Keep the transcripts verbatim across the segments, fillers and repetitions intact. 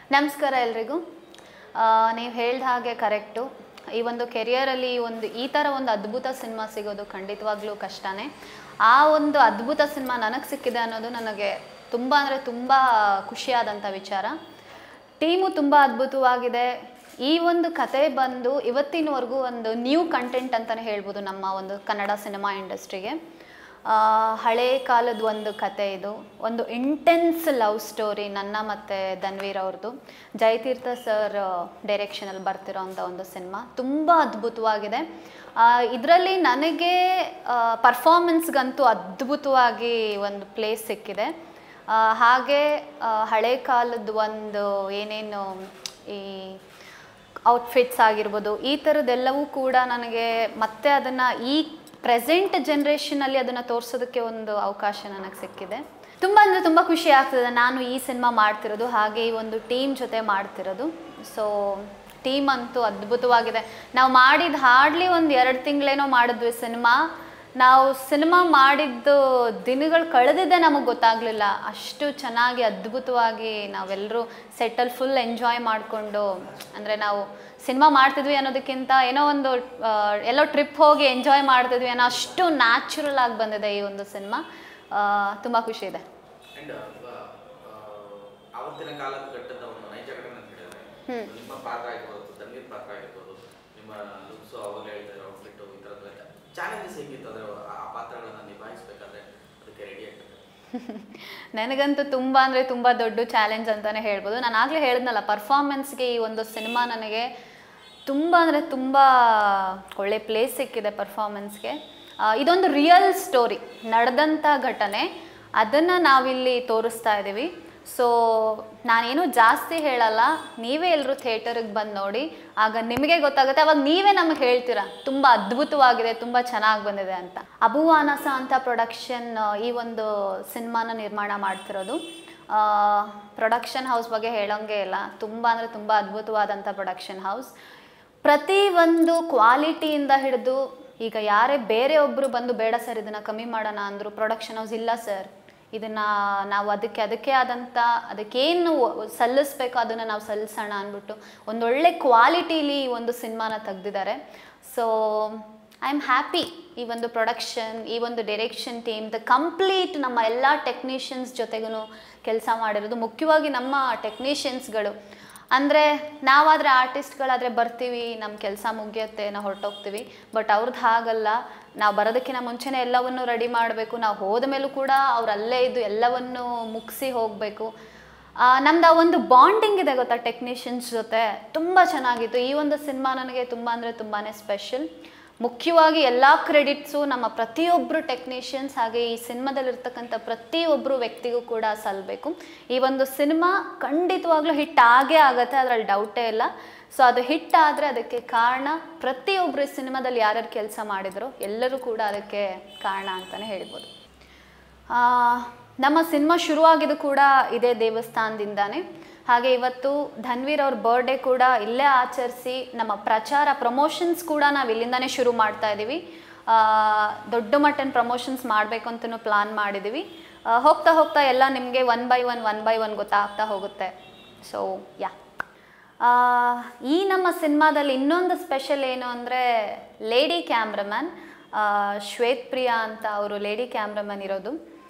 ನಮಸ್ಕಾರ ಎಲ್ರಿಗೂ. ನೀವು ಹೇಳಿದ ಹಾಗೆ ಕರೆಕ್ಟು. ಈ ಒಂದು ಕೆರಿಯರಲ್ಲಿ ಒಂದು ಈ ಥರ ಒಂದು ಅದ್ಭುತ ಸಿನಿಮಾ ಸಿಗೋದು ಖಂಡಿತವಾಗ್ಲೂ ಕಷ್ಟನೇ. ಆ ಒಂದು ಅದ್ಭುತ ಸಿನಿಮಾ ನನಗೆ ಸಿಕ್ಕಿದೆ ಅನ್ನೋದು ನನಗೆ ತುಂಬ ಅಂದರೆ ತುಂಬ ಖುಷಿಯಾದಂಥ ವಿಚಾರ. ಟೀಮು ತುಂಬ ಅದ್ಭುತವಾಗಿದೆ. ಈ ಒಂದು ಕತೆ ಬಂದು ಇವತ್ತಿನವರೆಗೂ ಒಂದು ನ್ಯೂ ಕಂಟೆಂಟ್ ಅಂತಲೇ ಹೇಳ್ಬೋದು ನಮ್ಮ ಒಂದು ಕನ್ನಡ ಸಿನಿಮಾ ಇಂಡಸ್ಟ್ರಿಗೆ. ಹಳೆ ಕಾಲದ ಒಂದು ಕತೆ ಇದು. ಒಂದು ಇಂಟೆನ್ಸ್ ಲವ್ ಸ್ಟೋರಿ ನನ್ನ ಮತ್ತು ಧನ್ವೀರ್ ಅವ್ರದ್ದು. ಜಯತೀರ್ಥ ಸರ್ ಡೈರೆಕ್ಷನಲ್ಲಿ ಬರ್ತಿರೋ ಅಂಥ ಒಂದು ಸಿನಿಮಾ ತುಂಬ ಅದ್ಭುತವಾಗಿದೆ. ಇದರಲ್ಲಿ ನನಗೆ ಪರ್ಫಾರ್ಮೆನ್ಸ್ಗಂತೂ ಅದ್ಭುತವಾಗಿ ಒಂದು ಪ್ಲೇಸ್ ಸಿಕ್ಕಿದೆ. ಹಾಗೆ ಹಳೆ ಕಾಲದ ಒಂದು ಏನೇನು ಈ ಔಟ್ಫಿಟ್ಸ್ ಆಗಿರ್ಬೋದು, ಈ ಥರದ್ದೆಲ್ಲವೂ ಕೂಡ ನನಗೆ ಮತ್ತೆ ಅದನ್ನು ಈ ಪ್ರೆಸೆಂಟ್ ಜನ್ರೇಷನಲ್ಲಿ ಅದನ್ನು ತೋರಿಸೋದಕ್ಕೆ ಒಂದು ಅವಕಾಶ ನನಗೆ ಸಿಕ್ಕಿದೆ. ತುಂಬ ಅಂದರೆ ತುಂಬ ಖುಷಿ ಆಗ್ತದೆ ನಾನು ಈ ಸಿನಿಮಾ ಮಾಡ್ತಿರೋದು, ಹಾಗೆ ಈ ಒಂದು ಟೀಮ್ ಜೊತೆ ಮಾಡ್ತಿರೋದು. ಸೊ ಟೀಮ್ ಅಂತೂ ಅದ್ಭುತವಾಗಿದೆ. ನಾವು ಮಾಡಿದ ಹಾರ್ಡ್ಲಿ ಒಂದು ಎರಡು ತಿಂಗಳೇನೋ ಮಾಡಿದ್ವಿ ಸಿನಿಮಾ. ನಾವು ಸಿನಿಮಾ ಮಾಡಿದ್ದು ದಿನಗಳು ಕಳೆದಿದ್ದೆ ನಮಗೆ ಗೊತ್ತಾಗಲಿಲ್ಲ. ಅಷ್ಟು ಚೆನ್ನಾಗಿ ಅದ್ಭುತವಾಗಿ ನಾವೆಲ್ಲರೂ ಸೆಟ್ಟಲ್ಲಿ ಫುಲ್ ಎಂಜಾಯ್ ಮಾಡಿಕೊಂಡು, ಅಂದರೆ ನಾವು ಸಿನಿಮಾ ಮಾಡ್ತಿದ್ವಿ ಅನ್ನೋದಕ್ಕಿಂತ ಏನೋ ಒಂದು ಎಲ್ಲೋ ಟ್ರಿಪ್ ಹೋಗಿ ಎಂಜಾಯ್ ಮಾಡ್ತಿದ್ವಿ ಅನ್ನೋ ಅಷ್ಟು ನ್ಯಾಚುರಲ್ ಆಗಿ ಬಂದಿದೆ ಈ ಒಂದು ಸಿನಿಮಾ. ತುಂಬ ಖುಷಿ ಇದೆ. ನನಗಂತೂ ತುಂಬ ಅಂದರೆ ತುಂಬ ದೊಡ್ಡ ಚಾಲೆಂಜ್ ಅಂತಲೇ ಹೇಳ್ಬೋದು. ನಾನು ಆಗಲೇ ಹೇಳಿದ್ನಲ್ಲ, ಪರ್ಫಾರ್ಮೆನ್ಸ್ಗೆ ಈ ಒಂದು ಸಿನಿಮಾ ನನಗೆ ತುಂಬ ಅಂದರೆ ತುಂಬ ಒಳ್ಳೆ ಪ್ಲೇಸ್ ಸಿಕ್ಕಿದೆ ಪರ್ಫಾರ್ಮೆನ್ಸ್ಗೆ. ಇದೊಂದು ರಿಯಲ್ ಸ್ಟೋರಿ, ನಡೆದಂಥ ಘಟನೆ, ಅದನ್ನು ನಾವಿಲ್ಲಿ ತೋರಿಸ್ತಾ ಇದ್ದೀವಿ. ಸೊ ನಾನೇನು ಜಾಸ್ತಿ ಹೇಳಲ್ಲ, ನೀವೇ ಎಲ್ಲರೂ ಥಿಯೇಟರಿಗೆ ಬಂದು ನೋಡಿ, ಆಗ ನಿಮಗೆ ಗೊತ್ತಾಗುತ್ತೆ. ಅವಾಗ ನೀವೇ ನಮಗೆ ಹೇಳ್ತೀರಾ ತುಂಬ ಅದ್ಭುತವಾಗಿದೆ, ತುಂಬ ಚೆನ್ನಾಗಿ ಬಂದಿದೆ ಅಂತ. ಅಬುವಾನಸ ಅಂತ ಪ್ರೊಡಕ್ಷನ್ ಈ ಒಂದು ಸಿನಿಮಾನ ನಿರ್ಮಾಣ ಮಾಡ್ತಿರೋದು. ಪ್ರೊಡಕ್ಷನ್ ಹೌಸ್ ಬಗ್ಗೆ ಹೇಳೋಂಗೆ ಇಲ್ಲ, ತುಂಬ ಅಂದರೆ ತುಂಬ ಅದ್ಭುತವಾದಂಥ ಪ್ರೊಡಕ್ಷನ್ ಹೌಸ್. ಪ್ರತಿ ಒಂದು ಕ್ವಾಲಿಟಿಯಿಂದ ಹಿಡಿದು, ಈಗ ಯಾರೇ ಬೇರೆ ಒಬ್ಬರು ಬಂದು ಬೇಡ ಸರ್ ಇದನ್ನು ಕಮ್ಮಿ ಮಾಡೋಣ ಅಂದರು, ಪ್ರೊಡಕ್ಷನ್ ಹೌಸ್ ಇಲ್ಲ ಸರ್ ಇದನ್ನು ನಾವು ಅದಕ್ಕೆ ಅದಕ್ಕೆ ಆದಂಥ ಅದಕ್ಕೇನು ಸಲ್ಲಿಸ್ಬೇಕೋ ಅದನ್ನು ನಾವು ಸಲ್ಲಿಸೋಣ ಅಂದ್ಬಿಟ್ಟು ಒಂದೊಳ್ಳೆ ಕ್ವಾಲಿಟೀಲಿ ಈ ಒಂದು ಸಿನಿಮಾನ ತೆಗ್ದಿದ್ದಾರೆ. So I am happy. ಈ ಒಂದು ಪ್ರೊಡಕ್ಷನ್, ಈ ಒಂದು ಡೈರೆಕ್ಷನ್ ಟೀಮ್, ದ ಕಂಪ್ಲೀಟ್ ನಮ್ಮ ಎಲ್ಲ ಟೆಕ್ನಿಷಿಯನ್ಸ್ ಜೊತೆಗೂ ಕೆಲಸ ಮಾಡಿರೋದು. ಮುಖ್ಯವಾಗಿ ನಮ್ಮ ಟೆಕ್ನಿಷಿಯನ್ಸ್ಗಳು, ಅಂದರೆ ನಾವಾದರೆ ಆರ್ಟಿಸ್ಟ್ಗಳಾದರೆ ಬರ್ತೀವಿ, ನಮ್ಮ ಕೆಲಸ ಮುಗಿಯುತ್ತೆ, ನಾವು ಹೊರಟೋಗ್ತೀವಿ. ಬಟ್ ಅವ್ರದ್ದು ಹಾಗಲ್ಲ, ನಾವು ಬರೋದಕ್ಕಿಂತ ಮುಂಚೆನೇ ಎಲ್ಲವನ್ನೂ ರೆಡಿ ಮಾಡಬೇಕು. ನಾವು ಹೋದ ಮೇಲೂ ಕೂಡ ಅವ್ರು ಅಲ್ಲೇ ಇದ್ದು ಎಲ್ಲವನ್ನೂ ಮುಗಿಸಿ ಹೋಗಬೇಕು. ನಮ್ದು ಆ ಒಂದು ಬಾಂಡಿಂಗ್ ಇದೆ ಗೊತ್ತಾ ಟೆಕ್ನಿಷಿಯನ್ಸ್ ಜೊತೆ, ತುಂಬ ಚೆನ್ನಾಗಿತ್ತು. ಈ ಒಂದು ಸಿನಿಮಾ ನನಗೆ ತುಂಬ ಅಂದರೆ ತುಂಬಾ ಸ್ಪೆಷಲ್. ಮುಖ್ಯವಾಗಿ ಎಲ್ಲ ಕ್ರೆಡಿಟ್ಸು ನಮ್ಮ ಪ್ರತಿಯೊಬ್ಬರು ಟೆಕ್ನಿಷಿಯನ್ಸ್, ಹಾಗೆ ಈ ಸಿನಿಮಾದಲ್ಲಿರ್ತಕ್ಕಂಥ ಪ್ರತಿಯೊಬ್ಬರು ವ್ಯಕ್ತಿಗೂ ಕೂಡ ಸಲ್ಲಬೇಕು. ಈ ಒಂದು ಸಿನಿಮಾ ಖಂಡಿತವಾಗ್ಲೂ ಹಿಟ್ ಆಗೇ ಆಗುತ್ತೆ, ಅದರಲ್ಲಿ ಡೌಟೇ ಇಲ್ಲ. ಸೊ ಅದು ಹಿಟ್ ಆದರೆ ಅದಕ್ಕೆ ಕಾರಣ ಪ್ರತಿಯೊಬ್ಬರು ಈ ಸಿನಿಮಾದಲ್ಲಿ ಯಾರ್ಯಾರು ಕೆಲಸ ಮಾಡಿದ್ರು ಎಲ್ಲರೂ ಕೂಡ ಅದಕ್ಕೆ ಕಾರಣ ಅಂತಲೇ ಹೇಳ್ಬೋದು. ನಮ್ಮ ಸಿನಿಮಾ ಶುರುವಾಗಿದ್ದು ಕೂಡ ಇದೇ ದೇವಸ್ಥಾನದಿಂದಾನೇ. ಹಾಗೆ ಇವತ್ತು ಧನ್ವೀರ್ ಅವ್ರ ಬರ್ಡೇ ಕೂಡ ಇಲ್ಲೇ ಆಚರಿಸಿ ನಮ್ಮ ಪ್ರಚಾರ ಪ್ರಮೋಷನ್ಸ್ ಕೂಡ ನಾವು ಇಲ್ಲಿಂದಾನೇ ಶುರು ಮಾಡ್ತಾ ಇದ್ದೀವಿ. ದೊಡ್ಡ ಮಟ್ಟನ ಪ್ರಮೋಷನ್ಸ್ ಮಾಡಬೇಕು ಅಂತಲೂ ಪ್ಲಾನ್ ಮಾಡಿದ್ದೀವಿ. ಹೋಗ್ತಾ ಹೋಗ್ತಾ ಎಲ್ಲ ನಿಮಗೆ one by one one by one ಗೊತ್ತಾಗ್ತಾ ಹೋಗುತ್ತೆ. ಸೊ ಯಾ, ಈ ನಮ್ಮ ಸಿನಿಮಾದಲ್ಲಿ ಇನ್ನೊಂದು ಸ್ಪೆಷಲ್ ಏನು ಅಂದರೆ ಲೇಡಿ ಕ್ಯಾಮ್ರಾಮನ್ ಶ್ವೇತ್ ಪ್ರಿಯಾ ಅಂತ ಅವರು ಲೇಡಿ ಕ್ಯಾಮ್ರಾಮನ್ ಇರೋದು.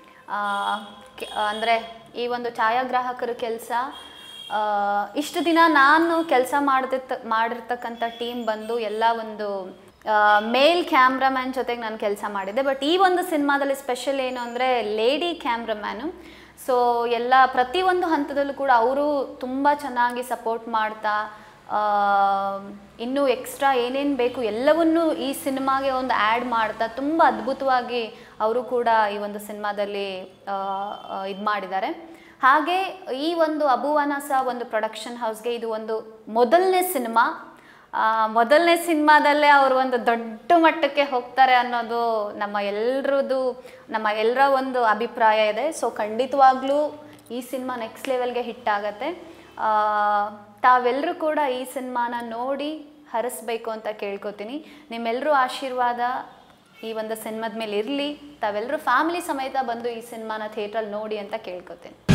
ಅಂದರೆ ಈ ಒಂದು ಛಾಯಾಗ್ರಾಹಕರ ಕೆಲಸ, ಇಷ್ಟು ದಿನ ನಾನು ಕೆಲಸ ಮಾಡ್ತಿರ್ತ ಮಾಡಿರ್ತಕ್ಕಂಥ ಟೀಮ್ ಬಂದು ಎಲ್ಲ ಒಂದು ಮೇಲ್ ಕ್ಯಾಮ್ರಾಮ್ಯಾನ್ ಜೊತೆಗೆ ನಾನು ಕೆಲಸ ಮಾಡಿದ್ದೆ. ಬಟ್ ಈ ಒಂದು ಸಿನಿಮಾದಲ್ಲಿ ಸ್ಪೆಷಲ್ ಏನು ಅಂದರೆ ಲೇಡಿ ಕ್ಯಾಮ್ರಾಮ್ಯಾನು. ಸೊ ಎಲ್ಲ ಪ್ರತಿಯೊಂದು ಹಂತದಲ್ಲೂ ಕೂಡ ಅವರು ತುಂಬ ಚೆನ್ನಾಗಿ ಸಪೋರ್ಟ್ ಮಾಡ್ತಾ, ಇನ್ನೂ ಎಕ್ಸ್ಟ್ರಾ ಏನೇನು ಬೇಕು ಎಲ್ಲವನ್ನೂ ಈ ಸಿನಿಮಾಗೆ ಒಂದು ಆ್ಯಡ್ ಮಾಡ್ತಾ ತುಂಬ ಅದ್ಭುತವಾಗಿ ಅವರು ಕೂಡ ಈ ಒಂದು ಸಿನಿಮಾದಲ್ಲಿ ಇದು ಮಾಡಿದ್ದಾರೆ. ಹಾಗೆ ಈ ಒಂದು ಅಬುವಾನಸ ಒಂದು ಪ್ರೊಡಕ್ಷನ್ ಹೌಸ್ಗೆ ಇದು ಒಂದು ಮೊದಲನೇ ಸಿನಿಮಾ. ಮೊದಲನೇ ಸಿನಿಮಾದಲ್ಲೇ ಅವರು ಒಂದು ದೊಡ್ಡ ಮಟ್ಟಕ್ಕೆ ಹೋಗ್ತಾರೆ ಅನ್ನೋದು ನಮ್ಮ ಎಲ್ಲರದ್ದು ನಮ್ಮ ಎಲ್ಲರ ಒಂದು ಅಭಿಪ್ರಾಯ ಇದೆ. ಸೊ ಖಂಡಿತವಾಗ್ಲೂ ಈ ಸಿನಿಮಾ ನೆಕ್ಸ್ಟ್ ಲೆವೆಲ್ಗೆ ಹಿಟ್ ಆಗುತ್ತೆ. ತಾವೆಲ್ಲರೂ ಕೂಡ ಈ ಸಿನಿಮಾನ ನೋಡಿ ಹರಿಸ್ಬೇಕು ಅಂತ ಕೇಳ್ಕೊತೀನಿ. ನಿಮ್ಮೆಲ್ಲರೂ ಆಶೀರ್ವಾದ ಈ ಒಂದು ಸಿನಿಮಾದ ಮೇಲೆ ಇರಲಿ. ತಾವೆಲ್ಲರೂ ಫ್ಯಾಮಿಲಿ ಸಮೇತ ಬಂದು ಈ ಸಿನಿಮಾನ ಥಿಯೇಟ್ರಲ್ಲಿ ನೋಡಿ ಅಂತ ಕೇಳ್ಕೊತೀನಿ.